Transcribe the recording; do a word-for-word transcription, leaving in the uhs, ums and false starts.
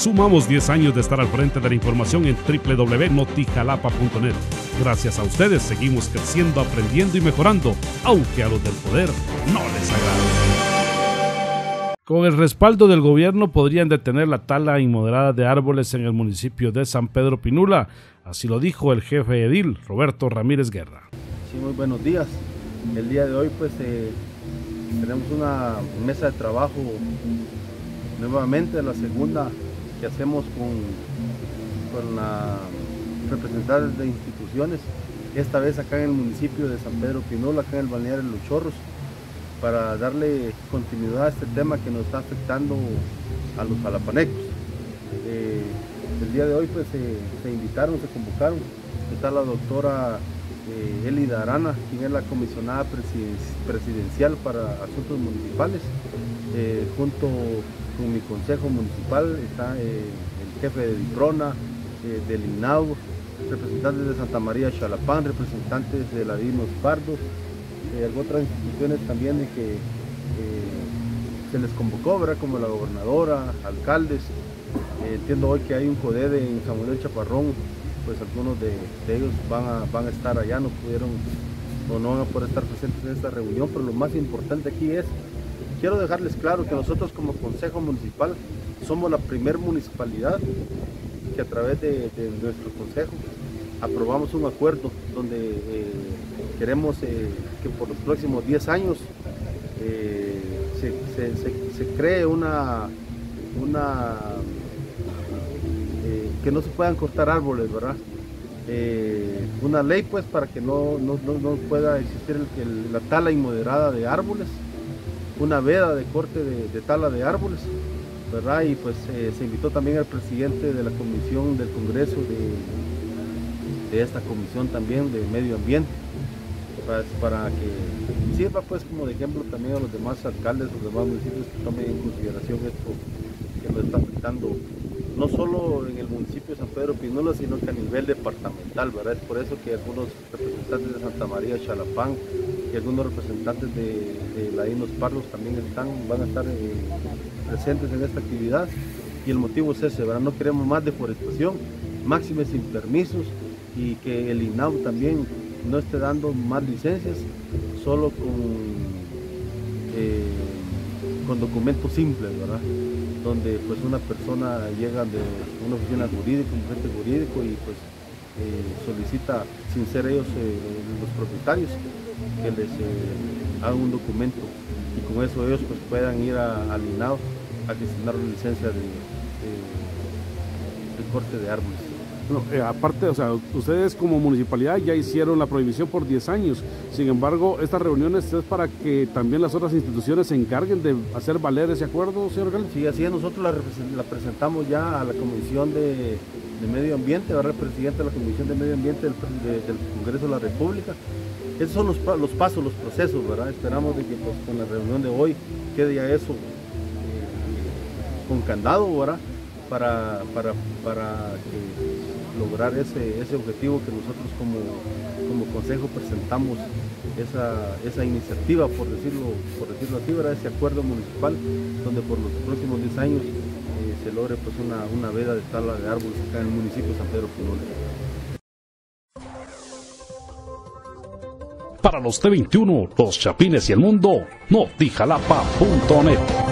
Sumamos diez años de estar al frente de la información en doble u doble u doble u punto notijalapa punto net. Gracias a ustedes seguimos creciendo, aprendiendo y mejorando, aunque a los del poder no les agrade. Con el respaldo del gobierno podrían detener la tala inmoderada de árboles en el municipio de San Pedro Pinula. Así lo dijo el jefe edil, Roberto Ramírez Guerra. Sí, muy buenos días. El día de hoy pues eh, tenemos una mesa de trabajo nuevamente, la segunda que hacemos con, con la representantes de instituciones, esta vez acá en el municipio de San Pedro Pinula, acá en el balneario de Los Chorros, para darle continuidad a este tema que nos está afectando a los jalapanecos. Eh, el día de hoy pues eh, se invitaron, se convocaron, está la doctora eh, Elida Arana, quien es la comisionada presidencial para asuntos municipales, eh, junto con mi consejo municipal, está eh, el jefe de DIPRONA, eh, del INAU, representantes de Santa María Xalapán, representantes de la Dinos Pardos, eh, otras instituciones también de que eh, se les convocó, ¿verdad? Como la gobernadora, alcaldes. Eh, entiendo hoy que hay un CODEDE en San Manuel Chaparrón, pues algunos de, de ellos van a, van a estar allá, no pudieron o no van a poder estar presentes en esta reunión, pero lo más importante aquí es, quiero dejarles claro que nosotros como Consejo Municipal somos la primer municipalidad que a través de, de nuestro Consejo aprobamos un acuerdo donde eh, queremos eh, que por los próximos diez años eh, se, se, se, se cree una, una eh, que no se puedan cortar árboles, ¿verdad? Eh, una ley pues para que no, no, no, no pueda existir el, el, la tala inmoderada de árboles, una veda de corte de, de tala de árboles, ¿verdad? Y pues eh, se invitó también al presidente de la comisión del Congreso de, de esta comisión también de medio ambiente, para, para que sirva pues como de ejemplo también a los demás alcaldes, los demás municipios que tomen en consideración esto que nos está afectando no solo en el municipio de San Pedro Pinula, sino que a nivel departamental, ¿verdad? Es por eso que algunos representantes de Santa María Xalapán y algunos representantes de, de la Dinos Pardos también están, van a estar eh, presentes en esta actividad, y el motivo es ese, ¿verdad? No queremos más deforestación, máxime sin permisos, y que el INAU también no esté dando más licencias solo con, eh, con documentos simples, ¿verdad? Donde pues una persona llega de una oficina jurídica, un agente jurídico, y pues eh, solicita, sin ser ellos eh, los propietarios, que les eh, hagan un documento, y con eso ellos pues puedan ir a, al INAU a gestionar una licencia de, de, de corte de árboles. No, eh, aparte, o sea, ustedes como municipalidad ya hicieron la prohibición por diez años, sin embargo, estas reuniones es para que también las otras instituciones se encarguen de hacer valer ese acuerdo, señor alcalde. Sí, así es, nosotros la, la presentamos ya a la Comisión de, de Medio Ambiente, ahora el presidente de la Comisión de Medio Ambiente del, de, del Congreso de la República. Esos son los, los pasos, los procesos, ¿verdad? Esperamos de que pues, con la reunión de hoy quede ya eso eh, con candado, ¿verdad? Para, para, para que lograr ese, ese objetivo que nosotros como, como consejo presentamos, esa, esa iniciativa, por decirlo, por decirlo así, ¿verdad? Ese acuerdo municipal donde por los próximos diez años eh, se logre pues, una, una veda de tala de árboles acá en el municipio de San Pedro Pinula. Para los T veintiuno, los Chapines y el mundo, notijalapa punto net.